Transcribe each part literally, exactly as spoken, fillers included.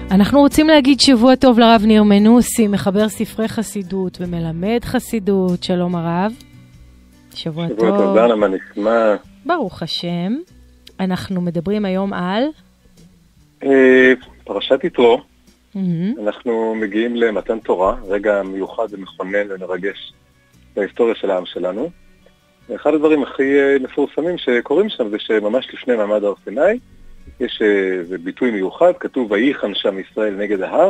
אנחנו רוצים להגיד שבוע טוב לרב ניר מנוסי, מחבר ספרי חסידות ומלמד חסידות. שלום הרב. שבוע, שבוע טוב. שבוע טוב, דנה, מה נשמע? ברוך השם. אנחנו מדברים היום על... אה, פרשת יתרו. Mm-hmm. אנחנו מגיעים למתן תורה, רגע מיוחד ומכונן ומרגש בהיסטוריה של העם שלנו. ואחד הדברים הכי מפורסמים שקוראים שם זה שממש לפני מעמד הר סיני, יש איזה ביטוי מיוחד, כתוב ויחן שם ישראל נגד ההר,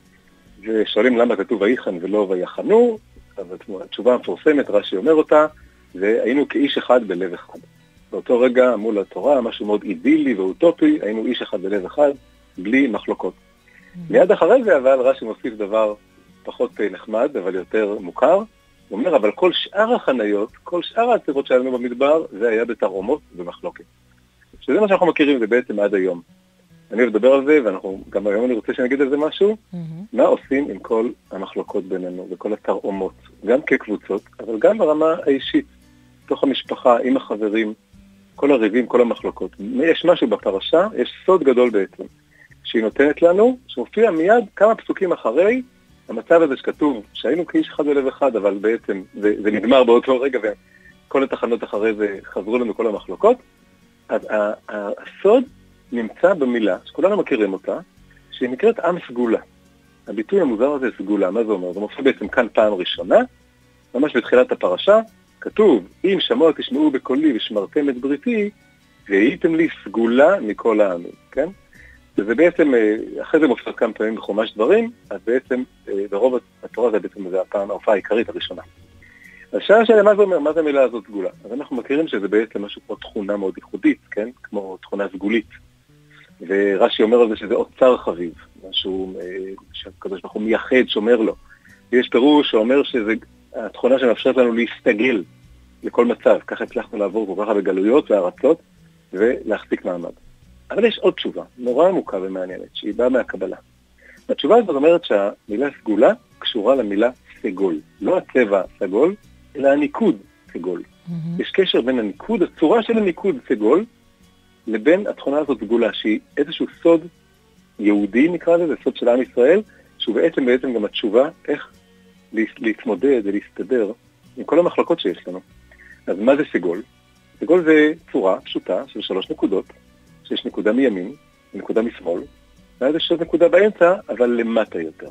ושואלים למה כתוב ויחן ולא ויחנו, אז התשובה המפורסמת, רש"י אומר אותה, זה היינו כאיש אחד בלב אחד. באותו רגע מול התורה, משהו מאוד אידילי ואוטופי, היינו איש אחד בלב אחד, בלי מחלוקות. מיד אחרי זה אבל רש"י מוסיף דבר פחות נחמד, אבל יותר מוכר, הוא אומר, אבל כל שאר החניות, כל שאר העצירות שלנו במדבר, זה היה בתרעומות ובמחלוקת. שזה מה שאנחנו מכירים, זה בעצם עד היום. אני אוהב לדבר על זה, ואנחנו, גם היום אני רוצה שנגיד על זה משהו, mm-hmm. מה עושים עם כל המחלוקות בינינו, וכל התרעומות, גם כקבוצות, אבל גם ברמה האישית, תוך המשפחה, עם החברים, כל הריבים, כל המחלוקות. יש משהו בפרשה, יש סוד גדול בעצם, שהיא נותנת לנו, שמופיע מיד כמה פסוקים אחרי, המצב הזה שכתוב, שהיינו כאיש אחד בלב אחד, אבל בעצם זה, זה נגמר באותו רגע, וכל התחנות אחרי זה חזרו לנו כל המחלוקות, אז הסוד נמצא במילה, שכולנו מכירים אותה, שהיא נקראת עם סגולה. הביטוי המוזר הזה סגולה, מה זה אומר? זה מופיע בעצם כאן פעם ראשונה, ממש בתחילת הפרשה, כתוב, אם שמוע תשמעו בקולי ושמרתם את בריתי, והייתם לי סגולה מכל העמים, כן? וזה בעצם, אחרי זה מופיע כמה פעמים בחומש דברים, אז בעצם ברוב התורה זה בעצם זה הפעם, ההופעה העיקרית הראשונה. אז שאלה שאלה, מה זה אומר? מה זה המילה הזאת סגולה? אז אנחנו מכירים שזה בעצם משהו כמו תכונה מאוד ייחודית, כן? כמו תכונה סגולית. ורש"י אומר על זה שזה אוצר חביב, משהו שהקדוש ברוך הוא מייחד, שומר לו. ויש פירוש שאומר שזה התכונה שמאפשרת לנו להסתגל לכל מצב. ככה הצלחנו לעבור כל כך בגלויות והארצות ולהחזיק מעמד. אבל יש עוד תשובה, נורא עמוקה ומעניינת, שהיא באה מהקבלה. התשובה הזאת אומרת שהמילה סגולה קשורה למילה סגול. לא הצבע סגול, אלא הניקוד סגול. Mm-hmm. יש קשר בין הניקוד, הצורה של הניקוד סגול, לבין התכונה הזאת סגולה, שהיא איזשהו סוד יהודי נקרא לזה, סוד של עם ישראל, שהוא בעצם בעצם גם התשובה איך להתמודד ולהסתדר עם כל המחלקות שיש לנו. אז מה זה סגול? סגול זה צורה פשוטה של שלוש נקודות, שיש נקודה מימין, נקודה משמאל, ואז יש עוד נקודה באמצע, אבל למטה יותר.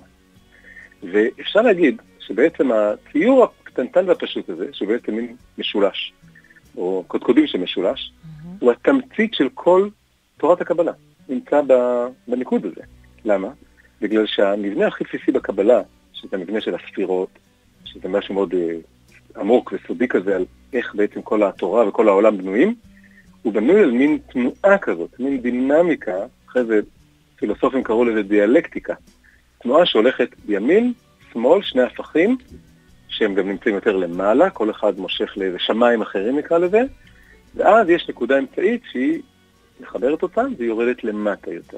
ואפשר להגיד שבעצם הציור הקטנטן והפשוט הזה, שהוא בעצם מין משולש, או קודקודים של משולש, mm-hmm. הוא התמצית של כל תורת הקבלה, נמצא בניקוד הזה. למה? בגלל שהמבנה הכי בסיסי בקבלה, שזה המבנה של הספירות, שזה משהו מאוד עמוק וסודי כזה, על איך בעצם כל התורה וכל העולם בנויים, הוא בנוי על מין תנועה כזאת, מין דינמיקה, אחרי זה פילוסופים קראו לזה דיאלקטיקה, תנועה שהולכת בימין, שמאל, שני הפכים, שהם גם נמצאים יותר למעלה, כל אחד מושך לשמיים אחרים נקרא לזה, ואז יש נקודה אמצעית שהיא מחברת אותם והיא יורדת למטה יותר.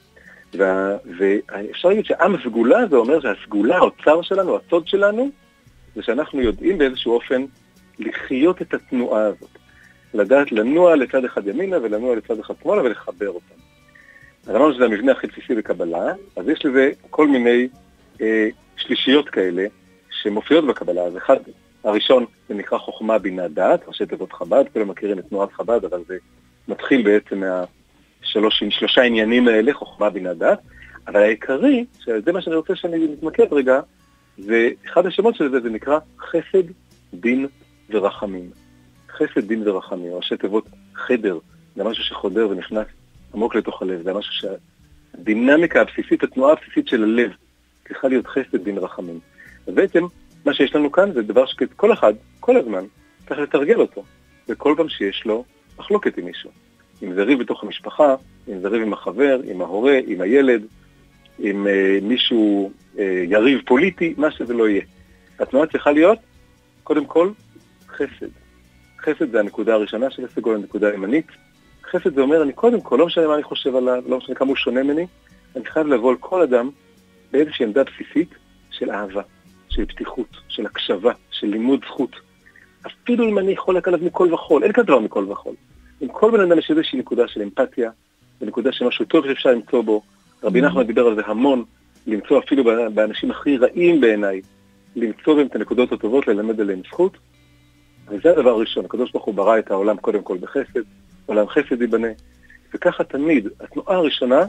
וה, ואפשר להגיד שעם סגולה זה אומר שהסגולה, האוצר שלנו, הסוד שלנו, זה שאנחנו יודעים באיזשהו אופן לחיות את התנועה הזאת. לדעת לנוע לצד אחד ימינה ולנוע לצד אחד שמאלה ולחבר אותם. אז אמרנו שזה המבנה הכי בסיסי בקבלה, אז יש לזה כל מיני אה, שלישיות כאלה שמופיעות בקבלה. אז אחד, הראשון זה נקרא חוכמה בינה דעת, ראשי תיבות חב"ד, כולם מכירים את תנועת חב"ד, אבל זה מתחיל בעצם מהשלוש, שלושה עניינים האלה, חוכמה בינה דעת, אבל העיקרי, שזה מה שאני רוצה שאני מתמקד רגע, זה אחד השמות של זה, זה נקרא חסד, דין ורחמים. חסד, דין ורחמים, ראשי תיבות חדר, זה משהו שחודר ונכנס עמוק לתוך הלב, זה משהו שהדינמיקה הבסיסית, התנועה הבסיסית של הלב, צריכה להיות חסד, דין ורחמים. אז בעצם, מה שיש לנו כאן זה דבר שכל אחד, כל הזמן, צריך לתרגל אותו, וכל פעם שיש לו מחלוקת עם מישהו. אם זה ריב בתוך המשפחה, אם זה ריב עם החבר, עם ההורה, עם הילד, עם אה, מישהו אה, יריב פוליטי, מה שזה לא יהיה. התנועה צריכה להיות, קודם כל, חסד. חסד זה הנקודה הראשונה של הסגול, הנקודה הימנית. חסד זה אומר, אני קודם כל, לא משנה מה אני חושב עליו, לא משנה כמה הוא שונה ממני, אני חייב לבוא על כל אדם באיזושהי עמדה בסיסית של אהבה, של פתיחות, של הקשבה, של לימוד זכות. אפילו אם אני חולק עליו מכל וחול, אין כדבר מכל וחול. עם כל בן אדם יש איזושהי נקודה של אמפתיה, ונקודה שמשהו טוב שאפשר למצוא בו, רבי נחמן דיבר על זה המון, למצוא אפילו באנשים הכי רעים בעיניי, למצוא בהם את הנקודות הטובות, ללמד עליהם זכות. וזה הדבר הראשון, הקדוש ברוך הוא ברא את העולם קודם כל בחסד, עולם חסד ייבנה, וככה תמיד, התנועה הראשונה,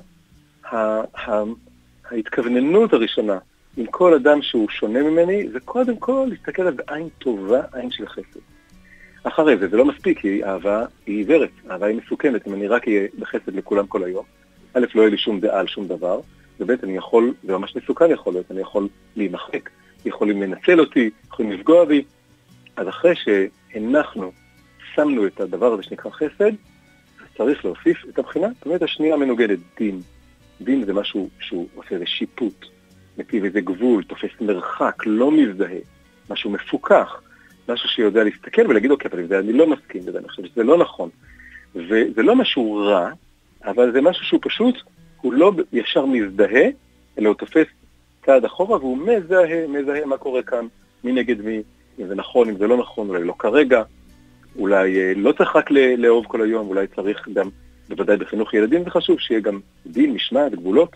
ההתכווננות הראשונה, עם כל אדם שהוא שונה ממני, זה קודם כל להסתכל עליו בעין טובה, עין של חסד. אחרי זה, זה לא מספיק, כי אהבה היא עיוורת, אהבה היא מסוכנת, אם אני רק אהיה בחסד לכולם כל היום, א', לא יהיה לי שום דעה על שום דבר, וב', אני יכול, זה ממש מסוכן יכול להיות, אני יכול להימחק, יכולים לנצל אותי, יכולים לפגוע בי. אז אחרי שהנחנו, שמנו את הדבר הזה שנקרא חסד, צריך להוסיף את הבחינה, זאת אומרת, השנייה מנוגדת, דין. דין זה משהו שהוא עושה איזה שיפוט, מטיב איזה גבול, תופס מרחק, לא מזדהה, משהו מפוקח, משהו שיודע להסתכל ולהגיד, אוקיי, אבל זה אני לא מסכים בזה, אני חושב שזה לא נכון. וזה לא משהו רע, אבל זה משהו שהוא פשוט, הוא לא ישר מזדהה, אלא הוא תופס צעד אחורה, והוא מזהה, מזהה מה קורה כאן, מי נגד מי, אם זה נכון, אם זה לא נכון, אולי לא כרגע, אולי לא צריך רק לאהוב כל היום, אולי צריך גם, בוודאי בחינוך ילדים זה חשוב, שיהיה גם דין, משמעת, גבולות,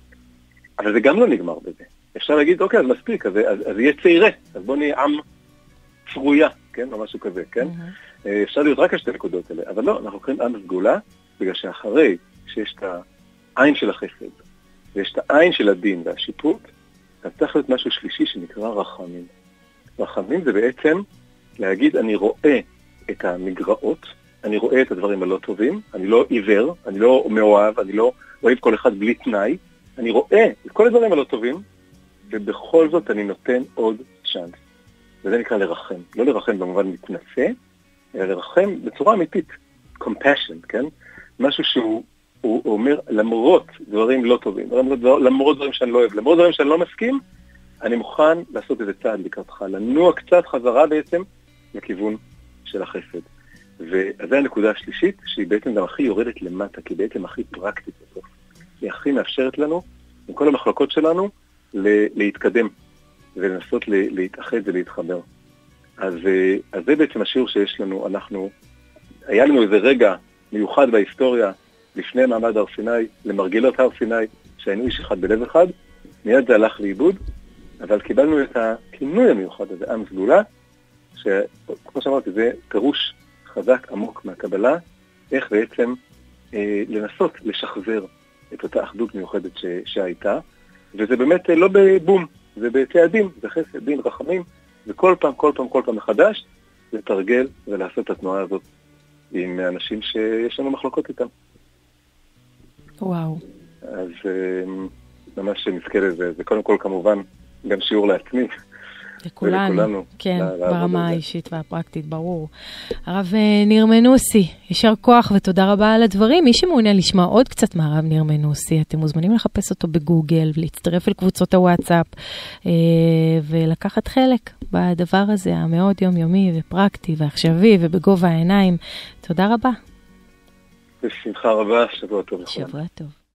אבל זה גם לא נגמר בזה. אפשר להגיד, אוקיי, אז מספיק, אז, אז, אז יהיה צעירה, אז בוא נהיה עם צרויה, כן, או משהו כזה, כן? Mm-hmm. אפשר להיות רק השתי נקודות האלה, אבל לא, אנחנו קוראים עם סגולה, בגלל שאחרי שיש את העין של החסד, ויש את העין של הדין והשיפוט, אז צריך להיות משהו שלישי שנקרא רחמים. רחמים זה בעצם להגיד, אני רואה את המגרעות, אני רואה את הדברים הלא טובים, אני לא עיוור, אני לא מאוהב, אני לא אוהב כל אחד בלי תנאי, אני רואה את כל הדברים הלא טובים, ובכל זאת אני נותן עוד צ'אנס. וזה נקרא לרחם. לא לרחם במובן מתנשא, אלא לרחם בצורה אמיתית. compassion, כן? משהו שהוא הוא אומר, למרות דברים לא טובים, למרות, למרות דברים שאני לא אוהב, למרות דברים שאני לא מסכים, אני מוכן לעשות איזה צעד לקראתך, לנוע קצת חזרה בעצם לכיוון של החסד. וזו הנקודה השלישית, שהיא בעצם גם הכי יורדת למטה, כי בעצם הכי פרקטית בסוף. היא הכי מאפשרת לנו, עם כל המחלקות שלנו, להתקדם ולנסות להתאחד ולהתחבר. אז, אז זה בעצם השיעור שיש לנו. אנחנו, היה לנו איזה רגע מיוחד בהיסטוריה, לפני מעמד הר סיני, למרגילות הר סיני, שהיינו איש אחד בלב אחד, מיד זה הלך לאיבוד, אבל קיבלנו את הכינוי המיוחד הזה, עם סגולה, שכמו שאמרתי, זה פירוש חזק עמוק מהקבלה, איך בעצם אה, לנסות לשחזר את אותה אחדות מיוחדת ש, שהייתה, וזה באמת לא בבום, זה בצעדים, זה חסד, דין, רחמים, וכל פעם, כל פעם, כל פעם מחדש, לתרגל ולעשות את התנועה הזאת עם אנשים שיש לנו מחלוקות איתם. וואו. אז ממש נזכה לזה, זה קודם כל כמובן גם שיעור לעצמי. לכולנו, ולכולנו, כן, ברמה האישית והפרקטית, ברור. הרב ניר מנוסי, יישר כוח ותודה רבה על הדברים. מי שמעוניין לשמוע עוד קצת מהרב ניר מנוסי, אתם מוזמנים לחפש אותו בגוגל, ולהצטרף אל קבוצות הוואטסאפ, ולקחת חלק בדבר הזה, המאוד יומיומי ופרקטי ועכשווי ובגובה העיניים. תודה רבה. בשמחה רבה, שבוע טוב. שבוע טוב.